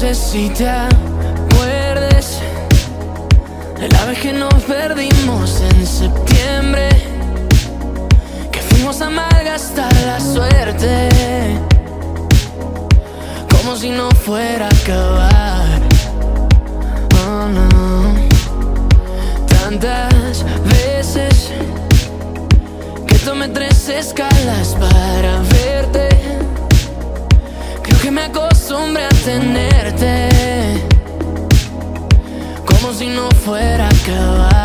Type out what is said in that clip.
sé si te acuerdes de la vez que nos perdimos en septiembre, que fuimos a malgastar la suerte, como si no fuera a acabar. Oh no. Tantas veces que tomé 3 escalas para verte, creo que me acostumbré a tenerte, como si no fuera a acabar.